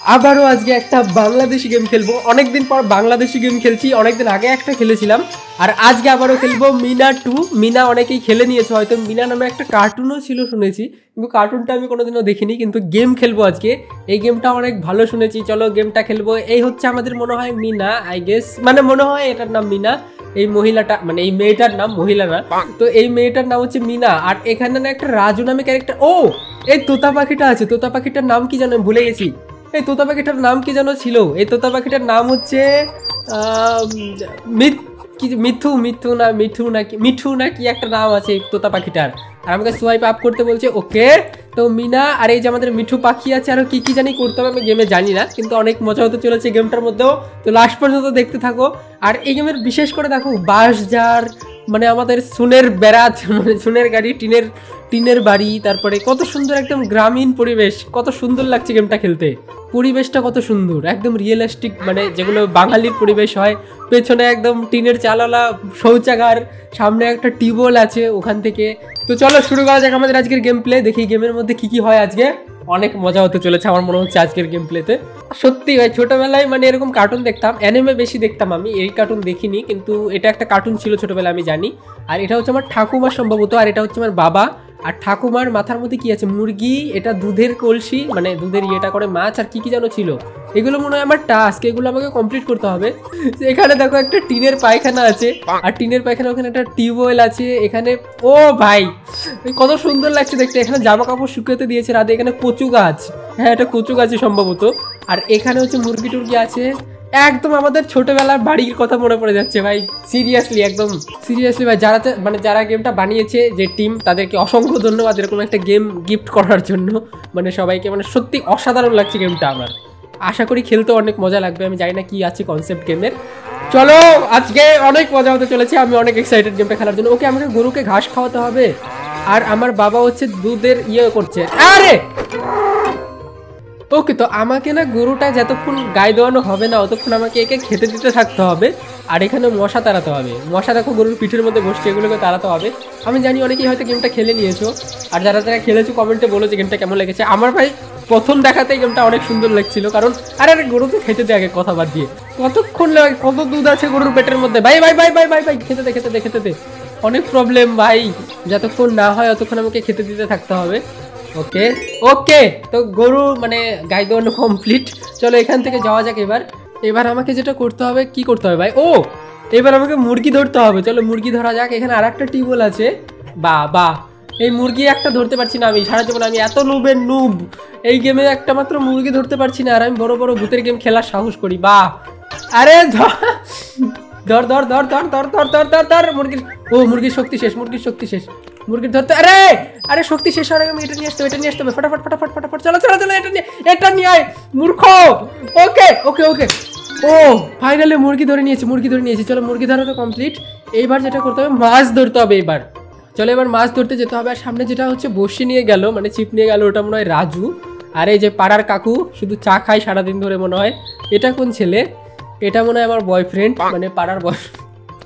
আবারও আজকে একটা বাংলাদেশি গেম খেলবো। অনেকদিন পর বাংলাদেশি গেম খেলছি, অনেকদিন আগে একটা খেলেছিলাম আর আজকে আবারও খেলবো মিনা 2। মিনা অনেকেই খেলে নিয়েছে হয়তো, মিনা নামে একটা কার্টুনও ছিল শুনেছি, কিন্তু কার্টুনটা আমি কোনোদিনও দেখিনি। কিন্তু গেম খেলবো আজকে, এই গেমটা অনেক ভালো শুনেছি, চলো গেমটা খেলবো। এই হচ্ছে আমাদের মনে হয় মিনা, আই গেস, মানে মনে হয় এটার নাম মিনা। এই মহিলাটা মানে এই মেয়েটার নাম, মহিলা না তো, এই মেয়েটার নাম হচ্ছে মিনা। আর এখানে না একটা রাজু নামে ক্যারেক্টার। ও এই তোতা পাখিটা আছে, তোতা পাখিটার নাম কি জানো, ভুলে গেছি। এই তোতা পাখিটার নাম কি যেন ছিল, এই তোতা পাখিটার নাম হচ্ছে মিঠু মিঠু না মিঠু নাকি মিঠু না কি একটা নাম আছে এই তোতা পাখিটার। আর আমাকে সোয়াইপ আপ করতে বলছে, ওকে। তো মিনা আর এই যে আমাদের মিঠু পাখি আছে, আরো কি কি জানি করতে হবে আমি গেমে জানি না, কিন্তু অনেক মজা হতে চলেছে গেমটার মধ্যেও। তো লাস্ট পর্যন্ত দেখতে থাকো। আর এই গেমের বিশেষ করে দেখো বাঁশ যার মানে আমাদের সুনের বেড়াত, মানে সুনের গাড়ি, টিনের বাড়ি, তারপরে কত সুন্দর একদম গ্রামীণ পরিবেশ, কত সুন্দর লাগছে গেমটা খেলতে। পরিবেশটা কত সুন্দর, একদম রিয়েলিস্টিক, মানে যেগুলো বাঙালির পরিবেশ হয়। পেছনে একদম টিনের চালালা শৌচাগার, সামনে একটা টিউবওয়েল আছে ওখান থেকে। তো চলো শুরু করা যাক আমাদের আজকের গেম প্লে। দেখি গেমের মধ্যে কি কি হয় আজকে। অনেক মজা হতে চলেছে আমার মনে হচ্ছে আজকের গেম প্লেতে। সত্যি ভাই ছোটবেলায় মানে এরকম কার্টুন দেখতাম, অ্যানিমে বেশি দেখতাম আমি, এই কার্টুন দেখিনি, কিন্তু এটা একটা কার্টুন ছিল ছোটবেলায় আমি জানি। আর এটা হচ্ছে আমার ঠাকুমা সম্ভবত, আর এটা হচ্ছে আমার বাবা। আর ঠাকুমার মাথার মধ্যে কি আছে, মুরগি, এটা দুধের কলসি, মানে দুধের ইয়েটা করে মাছ, আর কি কি যেন ছিল। এগুলো মনে হয় আমার টাস্ক, এগুলো আমাকে কমপ্লিট করতে হবে। এখানে দেখো একটা টিনের পায়খানা আছে, আর টিনের পায়খানা ওখানে একটা টিউবওয়েল আছে এখানে। ও ভাই কত সুন্দর লাগছে দেখতে। এখানে জামা কাপড় শুকাতে দিয়েছে রাতে। এখানে কচু গাছ, হ্যাঁ এটা কচু গাছই সম্ভবত। আর এখানে হচ্ছে মুরগি টুরগি আছে। একদম আমাদের ছোটবেলার বাড়ির কথা মনে পড়ে যাচ্ছে ভাই, সিরিয়াসলি, একদম সিরিয়াসলি ভাই। যারা মানে যারা গেমটা বানিয়েছে যে টিম, তাদেরকে অসংখ্য ধন্যবাদ এরকম একটা গেম গিফট করার জন্য। মানে সবাইকে, মানে সত্যি অসাধারণ লাগছে গেমটা আমার। আশা করি খেলতে অনেক মজা লাগবে, আমি জানি না কি আছে কনসেপ্ট গেমের। চলো আজকে অনেক মজা হতে চলেছে, আমি অনেক এক্সাইটেড গেমটা খেলার জন্য। ওকে আমাকে গরুকে ঘাস খাওয়াতে হবে, আর আমার বাবা হচ্ছে দুধের ইয়ে করছে। আরে ওকে, তো আমাকে না গরুটা যতক্ষণ গায়ে দেওয়ানো হবে না ততক্ষণ আমাকে একে খেতে দিতে থাকতে হবে। আর এখানে মশা তাড়াতে হবে, মশা দেখো গরুর পিঠের মধ্যে বসছে, এগুলোকে তাড়াতে হবে। আমি জানি অনেকেই হয়তো গেমটা খেলে নিয়েছো, আর যারা যারা খেলেছো কমেন্টে বলো যে গেমটা কেমন লেগেছে। আমার ভাই প্রথম দেখাতেই গেমটা অনেক সুন্দর লাগছিল, কারণ আরে গরুকে খেতে দে আগে, কথা বাদ দিয়ে কতক্ষণ লাগে, কত দুধ আছে গরুর পেটের মধ্যে। ভাই ভাই ভাই ভাই ভাই ভাই খেতে দে খেতে দে খেতে দে, অনেক প্রবলেম ভাই, যতক্ষণ না হয় ততক্ষণ আমাকে খেতে দিতে থাকতে হবে। ওকে ওকে, তো গরু মানে গাই দোয়ানো কমপ্লিট। চলো এখান থেকে যাওয়া যাক। এবার আমাকে যেটা করতে হবে, কি করতে হবে ভাই, ও এবার আমাকে মুরগি ধরতে হবে। চলো মুরগি ধরা যাক। এখানে আর একটা টিউবওয়েল আছে। বা বা এই মুরগি একটা ধরতে পারছি না আমি সারা জীবন, আমি এত নুবের নুব, এই গেমে একটা মাত্র মুরগি ধরতে পারছি না, আর আমি বড় বড় ভূতের গেম খেলার সাহস করি। বা আরে ধর ধর ধর ধর ধর ধর ধর ধর ধর ধর মুরগির, ও মুরগির শক্তি শেষ, মুরগির শক্তি শেষ, মুরগির ধরতে। আরে আরে শক্তি শেষ হওয়ার আগে আমি এটা নিয়ে আসতে হবে, এটা নিয়ে আসতে হবে, ফটাফট ফটাফট ফটাফট, চলো চলো চলো, এটা নিয়ে আয় মূর্খ। ওকে ওকে ওকে, ও ফাইনালি মুরগি ধরে নিয়েছি, মুরগি ধরে নিয়েছি। চলো মুরগি ধরা তো কমপ্লিট। এইবার যেটা করতে হবে, মাছ ধরতে হবে এবার। চলো এবার মাছ ধরতে যেতে হবে। আর সামনে যেটা হচ্ছে বসি নিয়ে গেল, মানে ছিপ নিয়ে গেল, ওটা মনে হয় রাজু। আর এই যে পাড়ার কাকু শুধু চা খায় সারাদিন ধরে মনে হয়। এটা কোন ছেলে, এটা মনে হয় আমার বয়ফ্রেন্ড, মানে পাড়ার বয়ফ্রেন্ড।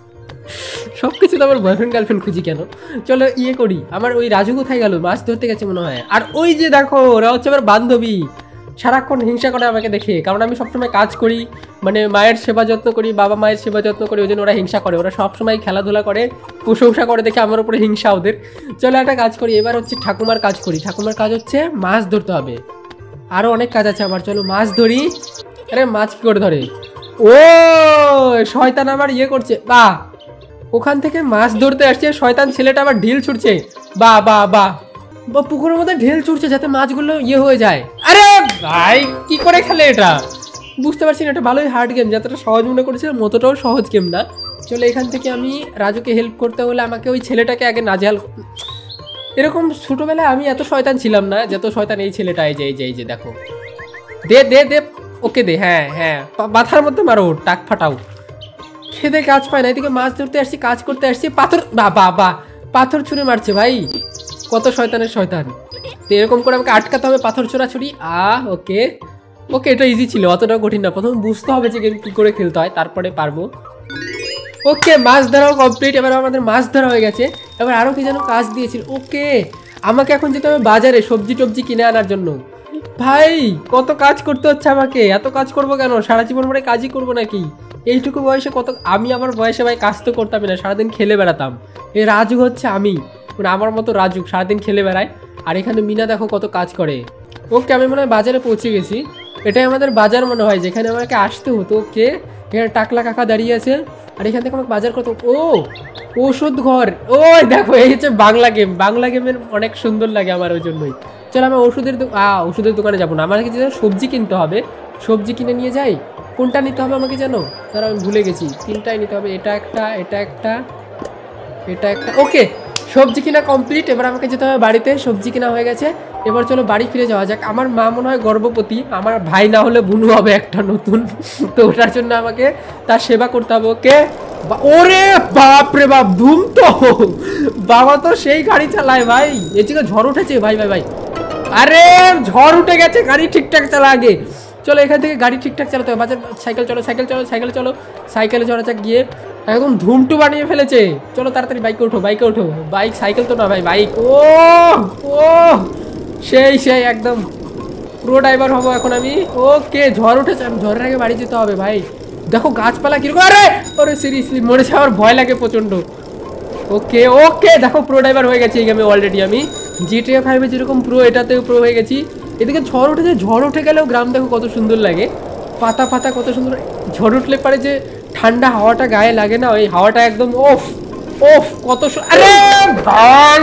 সবকিছু তো আমার বয়ফ্রেন্ড গার্লফ্রেন্ড খুঁজি কেন। চলো ইয়ে করি, আমার ওই রাজু কোথায় গেল, মাছ ধরতে গেছে মনে হয়। আর ওই যে দেখো ওরা হচ্ছে আমার বান্ধবী, সারাক্ষণ হিংসা করে আমাকে দেখে, কারণ আমি সবসময় কাজ করি, মানে মায়ের সেবা যত্ন করি, বাবা মায়ের সেবা যত্ন করি, ওই জন্য ওরা হিংসা করে। ওরা সবসময় খেলাধুলা করে, প্রশংসা করে দেখে আমার উপরে হিংসা ওদের। চলো একটা কাজ করি, এবার হচ্ছে ঠাকুমার কাজ করি। ঠাকুমার কাজ হচ্ছে মাছ ধরতে হবে, আরও অনেক কাজ আছে আমার। চলো মাছ ধরি। আরে মাছ কি করে ধরে, ও শয়তান আমার ইয়ে করছে। বা ওখান থেকে মাছ ধরতে আসছে শয়তান ছেলেটা, আবার ঢিল ছুটছে। বা বা বা বা পুকুরের মধ্যে ঢিল ছুটছে যাতে মাছগুলো ইয়ে হয়ে যায়। আরে ভাই কি করে খেলে এটা, বুঝতে পারছি না। এটা ভালোই হার্ড গেম, যতটা সহজ মনে করেছিলাম অতটাও সহজ গেম না। চলো এখান থেকে আমি রাজুকে হেল্প করতে হলে আমাকে ওই ছেলেটাকে আগে নাজেহাল, এরকম ছোটোবেলায় আমি এত শয়তান ছিলাম না যত শয়তান এই ছেলেটা। এই যে এই যে এই যে দেখো, দে দে দে, ওকে দে, হ্যাঁ হ্যাঁ মাথার মধ্যে মারো, টাক ফাটাও। খেতে কাজ পায় না, এদিকে মাছ ধরতে আসছি, কাজ করতে আসছি, পাথর বা বা বা পাথর ছুঁড়ে মারছে ভাই, কত শয়তানের শয়তান। তো এরকম করে আমাকে আটকাতে হবে, পাথর ছোড়াছুড়ি। ওকে ওকে, এটা ইজি ছিল, অতটাও কঠিন না। প্রথমে বুঝতে হবে যে গেম কী করে খেলতে হয়, তারপরে পারবো। ওকে মাছ ধরাও কমপ্লিট। এবার আমাদের মাছ ধরা হয়ে গেছে। এবার আরও কি যেন কাজ দিয়েছিল। ওকে আমাকে এখন যেতে হবে বাজারে সবজি টবজি কিনে আনার জন্য। ভাই কত কাজ করতে হচ্ছে আমাকে, এত কাজ করবো কেন? সারা জীবন পরে কাজই করবো নাকি? এইটুকু বয়সে কত, আমি আমার বয়সে ভাই কাজ তো করতামই না, সারাদিন খেলে বেড়াতাম। এই রাজু হচ্ছে আমি, মানে আমার মতো রাজু সারাদিন খেলে বেড়ায়। আর এখানে মিনা দেখো কত কাজ করে। ওকে আমি মনে হয় বাজারে পৌঁছে গেছি, এটাই আমাদের বাজার মনে হয় যেখানে আমাকে আসতে হতো। ওকে এখানে টাকলা কাকা দাঁড়িয়ে আছে, আর এখান থেকে আমাকে বাজার করতে। ও ওষুধ ঘর, ওই দেখো এই হচ্ছে বাংলা গেম। বাংলা গেমের অনেক সুন্দর লাগে আমার, ওই জন্যই। চলো আমি ওষুধের দোকানে যাবো না, আমাকে যেন সবজি কিনতে হবে, সবজি কিনে নিয়ে যাই। কোনটা নিতে হবে আমাকে জানো? তারা আমি ভুলে গেছি, তিনটাই নিতে হবে, এটা একটা, এটা একটা, এটা একটা। ওকে সবজি কিনা কমপ্লিট, এবার আমাকে যেতে হবে বাড়িতে। সবজি কিনা হয়ে গেছে, এবার চলো বাড়ি ফিরে যাওয়া যাক। আমার মা মনে হয় গর্ভবতী, আমার ভাই না হলে বুনু হবে একটা নতুন, তো ওটার জন্য আমাকে তার সেবা করতে হবে। ওকে ওরে বাপ রে বাপ, ধুম তো বাবা তো সেই গাড়ি চালায় ভাই। এদিকে ঝড় উঠেছে ভাই ভাই ভাই, আরে ঝড় উঠে গেছে, গাড়ি ঠিকঠাক চালা আগে। চলো এখান থেকে গাড়ি ঠিকঠাক চালাতে হবে। বাজার সাইকেল চলো, সাইকেল চলো, সাইকেলে চলো, সাইকেলে চড়া যাক গিয়ে। একদম ধুমটু বানিয়ে ফেলেছে। চলো তাড়াতাড়ি বাইকে ওঠো, বাইকে ওঠো। বাইক, সাইকেল তো না ভাই, বাইক। ও ও সেই সেই একদম প্রো ড্রাইভার হবো এখন আমি। ওকে ঝড় উঠেছে, আমি ঝড়ের আগে বাড়ি যেতে হবে ভাই। দেখো গাছপালা কিরকম, আরে আরে সিরিয়াসলি মরে যাওয়ার ভয় লাগে প্রচন্ড। ওকে ওকে দেখো প্রো ড্রাইভার হয়ে গেছে এই গেমে অলরেডি আমি। GTA 5 যেরকম প্রো, এটাতেও প্রো হয়ে গেছি। এদিকে ঝড় উঠেছে, ঝড় উঠে গেলেও গ্রাম দেখো কত সুন্দর লাগে, পাতা পাতা কত সুন্দর। ঝড় উঠলে পারে যে ঠান্ডা হাওয়াটা গায়ে লাগে না, ওই হাওয়াটা একদম ওফ ওফ কত আরে ভাই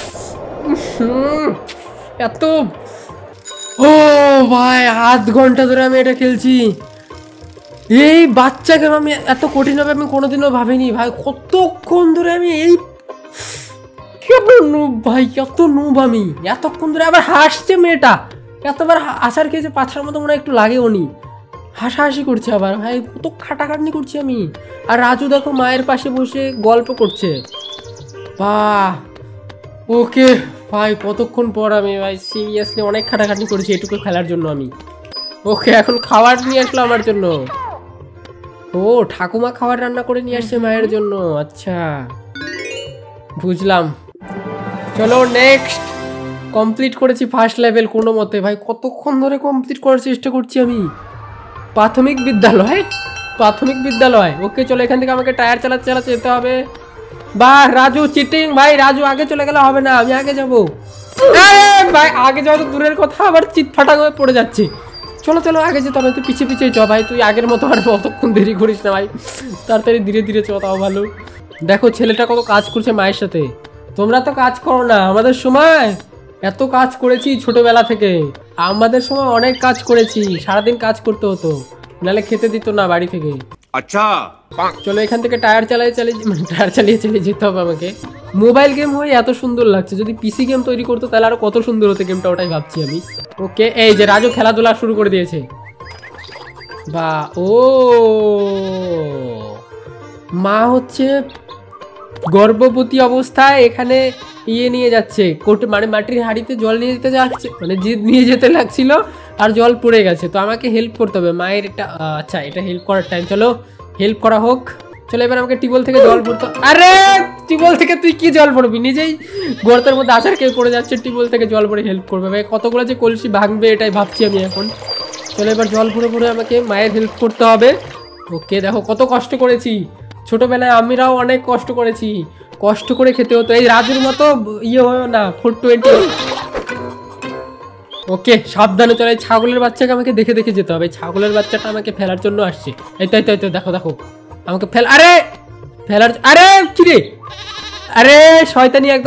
এত, ও ভাই আধ ঘন্টা ধরে আমি এটা খেলছি। এই বাচ্চাকে আমি এত কঠিন হবে আমি কোনোদিনও ভাবিনি ভাই। কতক্ষণ ধরে আমি এই, কেমন নুব ভাই, কত নুব আমি এতক্ষণ ধরে। আবার হাসছে মেয়েটা, এতবার আসার খেয়েছে, পাছার মতো মনে হয় একটু লাগে উনি, হাসাহাসি করছে আবার ভাই। কত খাটাখাটনি করছি আমি। আর রাজু দেখো মায়ের পাশে বসে গল্প করছে, বাহ। ওকে ভাই কতক্ষণ পর আমি ভাই সিরিয়াসলি অনেক খাটাখাটনি করেছি এটুকু খেলার জন্য আমি। ওকে এখন খাবার নিয়ে আসলো আমার জন্য। ও ঠাকুমা খাবার রান্না করে নিয়ে আসছে মায়ের জন্য, আচ্ছা বুঝলাম। চলো নেক্সট, কমপ্লিট করেছি ফার্স্ট লেভেল কোনো মতে ভাই। কতক্ষণ ধরে কমপ্লিট করার চেষ্টা করছি আমি। প্রাথমিক বিদ্যালয়, প্রাথমিক বিদ্যালয়। ওকে চলো এখান থেকে আমাকে টায়ার চালাতে চালাতে যেতে হবে। বাহ রাজু চিটিং ভাই, রাজু আগে চলে গেলে হবে না, আমি আগে যাবো। ভাই আগে যাওয়া তো দূরের কথা, আবার চিৎ ফাটাক হয়ে পড়ে যাচ্ছে। চলো চলো আগে যেতে হবে, তুই পিছিয়ে পিছিয়ে চ ভাই, তুই আগের মতো আর অতক্ষণ দেরি করিস না ভাই, তাড়াতাড়ি ধীরে ধীরে চ, তাও ভালো। দেখো ছেলেটা কত কাজ করছে মায়ের সাথে। তোমরা তো কাজ করো না, আমাদের সময় এত কাজ করেছি ছোটবেলা থেকে, আমাদের সময় অনেক কাজ করেছি, সারাদিন কাজ করতে হতো, নাহলে খেতে দিত না বাড়ি থেকে। আচ্ছা চলো এখান থেকে টায়ার চালিয়ে যেতে হবে আমাকে। মোবাইল গেম হয়ে এত সুন্দর লাগছে, যদি পিসি গেম তৈরি করতো তাহলে আরো কত সুন্দর হতো গেমটা, ওটাই ভাবছি আমি। ওকে এই যে রাজু খেলাধুলা শুরু করে দিয়েছে, বা ও মা হচ্ছে গর্ভবতী অবস্থায় এখানে ইয়ে নিয়ে যাচ্ছে, মানে মাটির হাঁড়িতে জল নিয়ে যেতে যাচ্ছে, মানে নিয়ে যেতে লাগছিল আর জল পড়ে গেছে, তো আমাকে হেল্প করতে হবে মায়ের। এটা আচ্ছা এটা হেল্প করার টাইম, চলো হেল্প করা হোক। চলো এবার আমাকে টিউবওয়েল থেকে জল পড়তো। আরে টিউবওয়েল থেকে তুই কি জল পড়বি, নিজেই গর্তের মধ্যে আসার কেউ পড়ে যাচ্ছে, টিউবওয়েল থেকে জল পড়ে হেল্প করবে ভাই। কতগুলো যে কলসি ভাঙবে এটাই ভাবছি আমি এখন। চলো এবার জল ভরে ভরে আমাকে মায়ের হেল্প করতে হবে। ওকে দেখো কত কষ্ট করেছি ছোটবেলায়, আমরাও অনেক কষ্ট করেছি, কষ্ট করে খেতে হতো। এই রাজুর মতো ইয়ে হয় না 420। ওকে সাবধানে চলে। ছাগলের বাচ্চাকে আমাকে দেখে দেখে যেতে হবে, ছাগলের বাচ্চাটা আমাকে ফেলার জন্য আসছে। এই তো এই তো দেখো দেখো আমাকে আরে ফেলার, আরে কিরে, আরে শয়তানি একদম,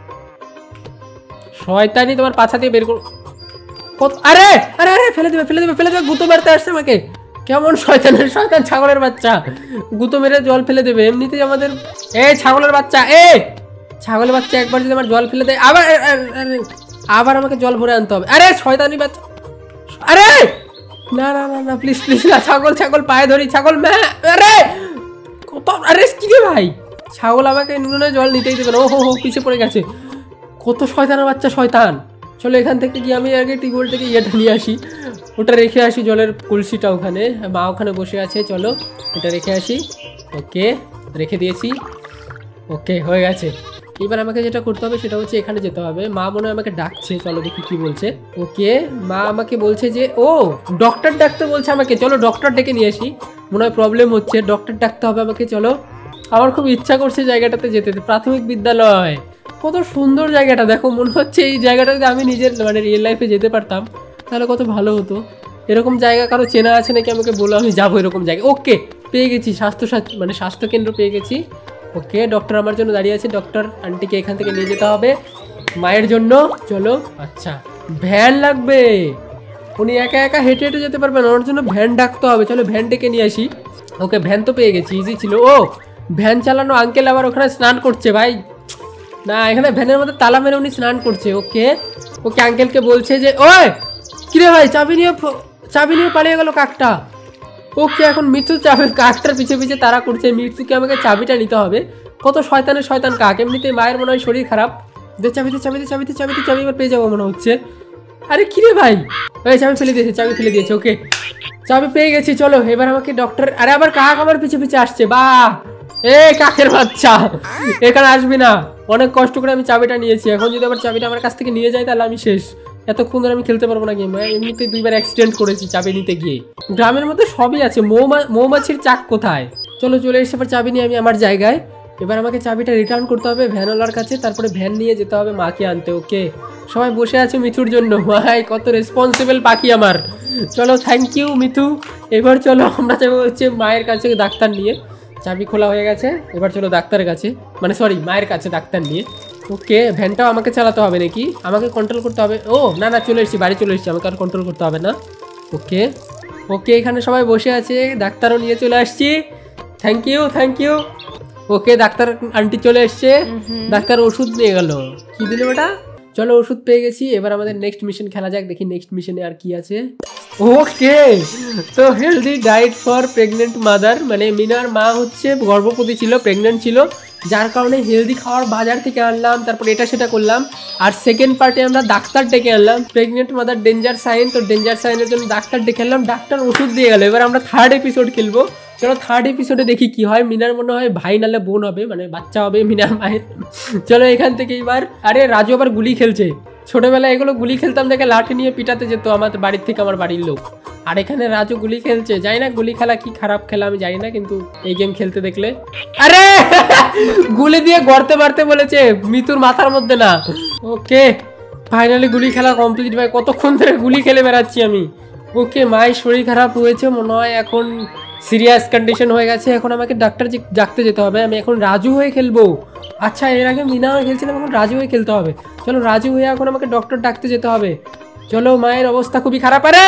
শয়তানি তোমার পাছা দিয়ে বের করো। আরে আরে আরে ফেলে দেবে ফেলে দেবে ফেলে দেবে, গুঁতো মারতে আসছে আমাকে। কেমন শয়তানের শয়তান ছাগলের বাচ্চা, গুঁতো মেরে জল ফেলে দেবে এমনিতেই আমাদের। এই ছাগলের বাচ্চা, ছাগলের বাচ্চা একবার যদি আমার জল ফেলে দেয় আবার আমাকে জল ভরে আনতে হবে। আরে শয়তানি বাচ্চা, আরে না না না না প্লিজ প্লিজ না, ছাগল ছাগল পায়ে ধরি, ছাগল আরে কত, আরে কি রে ভাই, ছাগল আমাকে নুনে জল নিতেই দেবে না। ও হো পিছিয়ে পড়ে গেছে, কত শয়তানের বাচ্চা শয়তান। চলো এখান থেকে গিয়ে আমি আগে টিউবওয়েল থেকে ইয়েটা নিয়ে আসি, ওটা রেখে আসি, জলের কলসিটা ওখানে, মা ওখানে বসে আছে, চলো এটা রেখে আসি। ওকে রেখে দিয়েছি, ওকে হয়ে গেছে। এবার আমাকে যেটা করতে হবে সেটা হচ্ছে এখানে যেতে হবে। মা মনে হয় আমাকে ডাকছে, চলো দেখি কি বলছে। ওকে, মা আমাকে বলছে যে ও ডক্টর ডাকতে বলছে আমাকে, চলো ডক্টর ডেকে নিয়ে আসি। মনে হয় প্রবলেম হচ্ছে, ডক্টর ডাকতে হবে আমাকে। চলো, আমার খুব ইচ্ছা করছে জায়গাটাতে যেতে। প্রাথমিক বিদ্যালয়, কত সুন্দর জায়গাটা দেখো। মনে হচ্ছে এই জায়গাটাতে আমি নিজের মানে রিয়েল লাইফে যেতে পারতাম তাহলে কত ভালো হতো। এরকম জায়গা কারো চেনা আছে নাকি আমাকে বলো, আমি যাবো এরকম জায়গায়। ওকে, পেয়ে গেছি মানে স্বাস্থ্যকেন্দ্র পেয়ে গেছি। ওকে, ডক্টর আমার জন্য দাঁড়িয়ে আছে। ডক্টর আন্টিকে এখান থেকে নিয়ে যেতে হবে মায়ের জন্য। চলো, আচ্ছা ভ্যান লাগবে, উনি একা একা হেঁটে হেঁটে যেতে পারবেন, ওনার জন্য ভ্যান ডাকতে হবে। চলো ভ্যান ডেকে নিয়ে আসি। ওকে, ভ্যান তো পেয়ে গেছি, ইজি ছিল। ও ভ্যান চালানো আঙ্কেল আবার ওখানে স্নান করছে ভাই। না, এখানে ভ্যানের মধ্যে তালা মেরে উনি স্নান করছে। ওকে ওকে, আঙ্কেলকে বলছে যে ওই কিরে ভাই, চাবি নিয়ে পালিয়ে গেল কাকটা। ওকে, এখন মৃত্যু কাকটার পিছে পিছে তারা করছে। মৃত্যুকে আমাকে চাবিটা নিতে হবে। কত শয়তান কাক, এমনিতে মায়ের মনে হয় শরীর খারাপ। চাবি এবার পেয়ে যাবো মনে হচ্ছে। আরে কিরে ভাই, ওই চাবি ফেলে দিয়েছে। ওকে, চাবি পেয়ে গেছি। চলো এবার আমাকে ডক্টর, আরে আবার কাক আমার পিছে পিছে আসছে। বাহ, এ কাকের বাচ্চা, এখানে আসবি না। অনেক কষ্ট করে আমি চাবিটা নিয়েছি, এখন যদি আবার চাবিটা আমার কাছ থেকে নিয়ে যায় তাহলে আমি শেষ। এতক্ষণ ধরে আমি খেলতে পারবো না গেম। এমনিতে 2বার অ্যাক্সিডেন্ট করেছি চাবি নিতে গিয়ে। গ্রামের মধ্যে সবই আছে, মৌমাছির চাক কোথায়। চলে এসে এবার চাবি নিয়ে আমি আমার জায়গায়। এবার আমাকে চাবিটা রিটার্ন করতে হবে ভ্যানওয়ালার কাছে, তারপরে ভ্যান নিয়ে যেতে হবে মাকে আনতে। ওকে, সবাই বসে আছে মিঠুর জন্য। ভাই কত রেসপন্সিবল পাখি আমার। চলো, থ্যাংক ইউ মিঠু। এবার চলো আমরা যাবো হচ্ছে মায়ের কাছে ডাক্তার নিয়ে। চাবি খোলা হয়ে গেছে, এবার চলো ডাক্তারের কাছে, মানে সরি মায়ের কাছে ডাক্তার নিয়ে। ওকে, ভ্যানটাও আমাকে চালাতে হবে নাকি, আমাকে কন্ট্রোল করতে হবে? ও না, চলে এসেছি, বাড়ি চলে এসেছি, আমাকে আর কন্ট্রোল করতে হবে না। ওকে, এখানে সবাই বসে আছে, ডাক্তারও নিয়ে চলে আসছি। Thank you. Okay, doctor aunty চলে এসছে। ডাক্তার ওষুধ নিয়ে গেল। কি দিল বেটা? চলো, ওষুধ পেয়ে গেছি। এবার আমাদের নেক্সট মিশন খেলা যাক, দেখি নেক্সট মিশনে আর কি আছে। ওকে, তো healthy diet for pregnant mother, মানে মিনার মা হচ্ছে গর্ভবতী ছিল, প্রেগনেন্ট ছিল, যার কারণে হেলদি খাওয়ার বাজার থেকে আনলাম, তারপর এটা সেটা করলাম। আর সেকেন্ড পার্টে আমরা ডাক্তার ডেকে আনলাম। প্রেগনেন্ট মাদার ডেঞ্জার সাইন, তো ডেঞ্জার সাইনের জন্য ডাক্তার ডেকে আনলাম, ডাক্তার ওষুধ দিয়ে গেল। এবার আমরা থার্ড এপিসোড খেলবো। চলো থার্ড এপিসোডে দেখি কি হয়। মিনার মনে হয় ভাই নালে বোন হবে, মানে বাচ্চা হবে মিনার মায়ের। চলো এখান থেকে এবার, আরে রাজু আবার গুলি খেলছে। ছোটবেলায় এগুলো গুলি খেলতাম দেখে লাঠি নিয়ে পিটাতে যেত আমাদের বাড়ির থেকে আমার বাড়ির লোক। আর এখানে রাজু গুলি খেলছে। জানি না গুলি খেলা কি খারাপ খেলা আমি জানি না, কিন্তু এই গেম খেলতে দেখলে আরে গুলি দিয়ে গড়তে মারতে বলেছে, মিতুর মাথার মধ্যে না। ওকে, ফাইনালি গুলি খেলা কমপ্লিট ভাই। কতক্ষণ ধরে গুলি খেলে বেড়াচ্ছি আমি। ওকে, মায়ের শরীর খারাপ হয়েছে মনে হয়, এখন সিরিয়াস কন্ডিশন হয়ে গেছে। এখন আমাকে ডাক্তার ডাকতে যেতে হবে। আমি এখন রাজু হয়ে খেলবো। আচ্ছা, এর আগে মিনা হয়ে খেলছিলাম, এখন রাজু হয়ে খেলতে হবে। চলো রাজু হয়ে এখন আমাকে ডক্টর ডাকতে যেতে হবে। চলো, মায়ের অবস্থা খুবই খারাপ। আরে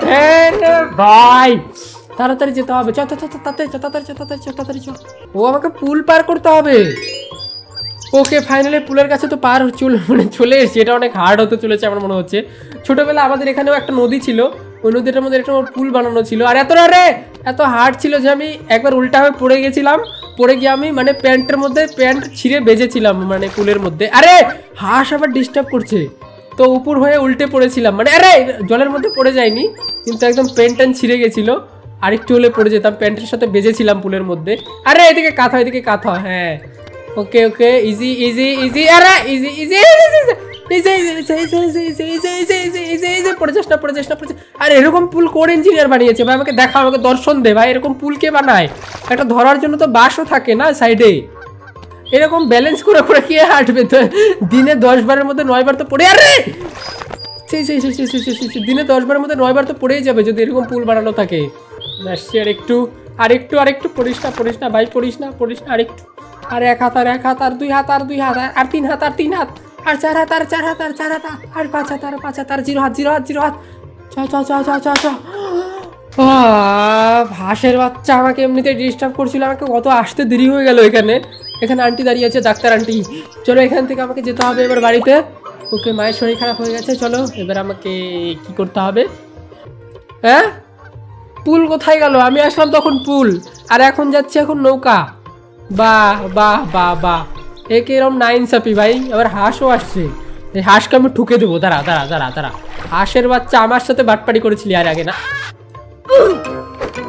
ভাই, তাড়াতাড়ি যেতে হবে। তাড়াতাড়ি চ। ও আমাকে পুল পার করতে হবে। ওকে, ফাইনালি পুলের কাছে তো পার চলে এসেছি। এটা অনেক হার্ড হতে চলেছে আমার মনে হচ্ছে। ছোটবেলা আমাদের এখানেও একটা নদী ছিল, ওই নদীটার মধ্যে একটা পুল বানানো ছিল। আর এত হার্ড ছিল যে আমি একবার উল্টা হয়ে পড়ে গেছিলাম। পড়ে গিয়ে আমি মানে প্যান্ট ছিঁড়ে বেজেছিলাম মানে পুলের মধ্যে। আরে হাঁস আবার ডিস্টার্ব করছে, তো উপর হয়ে উল্টে পড়েছিলাম। মানে আরে জলের মধ্যে পড়ে যায়নি, কিন্তু একদম প্যান্ট ছিঁড়ে গেছিলো। আরেকটু হলে পড়ে যেতাম, প্যান্টের সাথে বেজেছিলাম পুলের মধ্যে। আরে এদিকে কাঁথা, হ্যাঁ। ওকে, ইজি, আরে ইজি পড়ে যাস না। আর এরকম পুল কোন ইঞ্জিনিয়ার বানিয়েছে ভাই? আমাকে দেখা, আমাকে দর্শন দে ভাই, এরকম পুল কে বানায়? একটা ধরার জন্য তো বাসও থাকে না সাইডে, এরকম ব্যালেন্স করে কে হাঁটবে? তো দিনে 10 বারের মধ্যে 9 বার তো পড়ে, আরে দিনে 10 বারের মধ্যে 9 বার তো পড়েই যাবে যদি এরকম পুল বানানো থাকে। আরেকটু পড়িস না ভাই, পড়িস না আরেকটু। আর 1 হাত, আর 1 হাত, আর 2 হাত, আর 2 হাত, আর 3 হাত, আর 3 হাত, আর 4 হাত, আর 4 হাত, আর 4 হাত, আর 5 হাত, আর 5 হাত, আর 0 হাত। চ। হাঁসের বাচ্চা আমাকে এমনিতে ডিস্টার্ব করছিল, আমাকে কত আসতে দেরি হয়ে গেল। এখানে আন্টি দাঁড়িয়ে আছে, ডাক্তার আন্টি। চলো এখান থেকে আমাকে যেতে হবে এবার বাড়িতে। ওকে, মায়ের শরীর খারাপ হয়ে গেছে। চলো এবার আমাকে কি করতে হবে? হ্যাঁ, পুল কোথায় গেল? আমি আসলাম তখন পুল, আর এখন যাচ্ছে এখন নৌকা। বাহ, একে এরকম নাইনসাফি ভাই। আবার হাঁসও আসছে, এই হাঁসকে আমি ঠুকে দেবো। দাঁড়া। হাঁসের বাচ্চা, আমার সাথে বাটপাড়ি করেছিলি আর আগে না?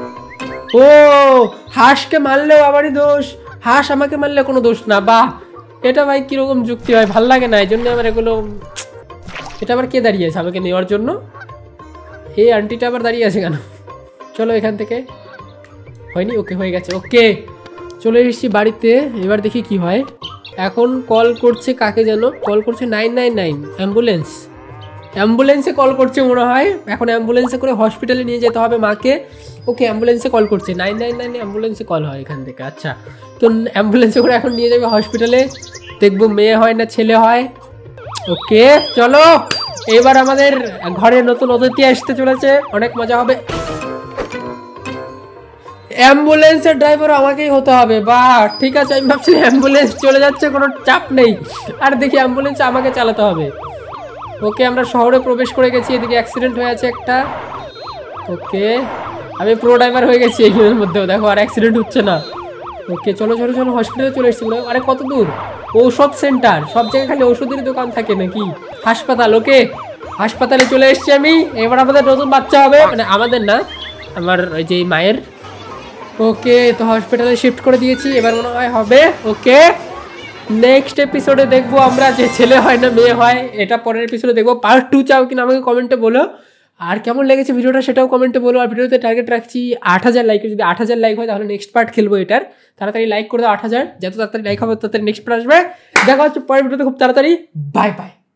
ও, হাঁসকে মারলেও আমারই দোষ, হাঁস আমাকে মারলে কোনো দোষ না। বাহ, এটা ভাই কিরকম যুক্তি হয়, ভাল লাগে না, এই জন্য আমার এগুলো। এটা আবার কে দাঁড়িয়ে আছে আমাকে নেওয়ার জন্য? এই আন্টিটা আবার দাঁড়িয়ে আছে কেন? চলো এখান থেকে। হয়নি? ওকে, হয়ে গেছে। ওকে, চলে এসেছি বাড়িতে। এবার দেখি কি হয়। এখন কল করছে কাকে যেন, কল করছে 999 অ্যাম্বুলেন্স। অ্যাম্বুলেন্সে কল করছে মনে হয়। এখন অ্যাম্বুলেন্সে করে হসপিটালে নিয়ে যেতে হবে মাকে। ওকে, অ্যাম্বুলেন্সে কল করছে 999, অ্যাম্বুলেন্সে কল হয় এখান থেকে। আচ্ছা, তো অ্যাম্বুলেন্সে করে এখন নিয়ে যাবে হসপিটালে, দেখবো মেয়ে হয় না ছেলে হয়। ওকে চলো, এবার আমাদের ঘরে নতুন অতিথি আসতে চলেছে, অনেক মজা হবে। অ্যাম্বুলেন্সের ড্রাইভার আমাকেই হতে হবে, বাহ ঠিক আছে। আমি ভাবছি অ্যাম্বুলেন্স চলে যাচ্ছে, কোনো চাপ নেই, আর দেখি অ্যাম্বুলেন্স আমাকে চালাতে হবে। ওকে, আমরা শহরে প্রবেশ করে গেছি। এদিকে অ্যাক্সিডেন্ট হয়ে আছে একটা। ওকে, আমি প্রো ড্রাইভার হয়ে গেছি এই গেমের মধ্যেও, দেখো আর অ্যাক্সিডেন্ট হচ্ছে না। ওকে চলো চলো চলো, হসপিটালে চলে এসেছি। আরে কত দূর? ঔষধ সেন্টার, সব জায়গায় খালি ওষুধের দোকান থাকে নাকি? হাসপাতাল। ওকে, হাসপাতালে চলে এসেছি আমি। এবার আমাদের নতুন বাচ্চা হবে, মানে আমাদের না, আমার ওই যে মায়ের। ওকে, তো হসপিটালে শিফট করে দিয়েছি, এবার মনে হয় হবে। ওকে, নেক্সট এপিসোডে দেখবো আমরা যে ছেলে হয় না মেয়ে হয়, এটা পরের এপিসোডে দেখবো। পার্ট 2 চাও কিনা আমাকে কমেন্টে বলো, আর কেমন লেগেছে ভিডিওটা সেটাও কমেন্টে বলো। আর ভিডিওতে টার্গেট রাখছি 8000 লাইক, যদি 8000 লাইক হয় তাহলে নেক্সট পার্ট খেলবো এটার। তাড়াতাড়ি লাইক করে দাও 8000, যত তাড়াতাড়ি লাইক হবে তত তাড়াতাড়ি নেক্সট পার্ট আসবে। দেখা হচ্ছে পরের ভিডিওতে খুব তাড়াতাড়ি। Bye by.